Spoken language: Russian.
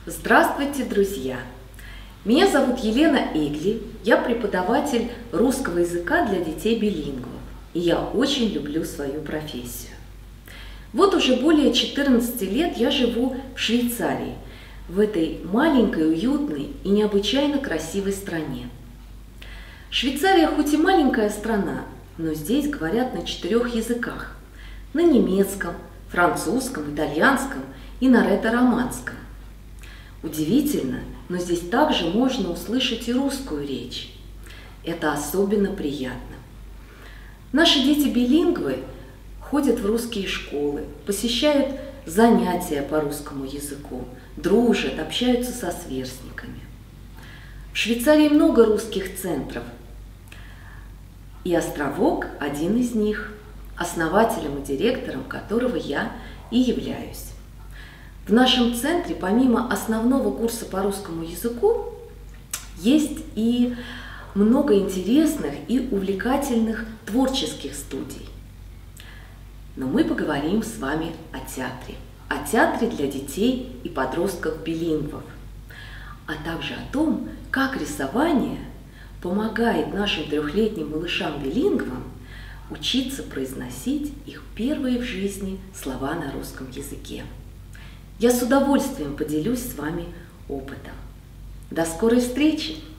Здравствуйте, друзья! Меня зовут Елена Эгли, я преподаватель русского языка для детей билингвов, и я очень люблю свою профессию. Вот уже более 14 лет я живу в Швейцарии, в этой маленькой, уютной и необычайно красивой стране. Швейцария хоть и маленькая страна, но здесь говорят на 4 языках – на немецком, французском, итальянском и на ретро-романском. Удивительно, но здесь также можно услышать и русскую речь. Это особенно приятно. Наши дети-билингвы ходят в русские школы, посещают занятия по русскому языку, дружат, общаются со сверстниками. В Швейцарии много русских центров, и Островок – один из них, основателем и директором которого я и являюсь. В нашем центре, помимо основного курса по русскому языку, есть и много интересных и увлекательных творческих студий. Но мы поговорим с вами о театре для детей и подростков-билингвов, а также о том, как рисование помогает нашим 3-летним малышам-билингвам учиться произносить их первые в жизни слова на русском языке. Я с удовольствием поделюсь с вами опытом. До скорой встречи!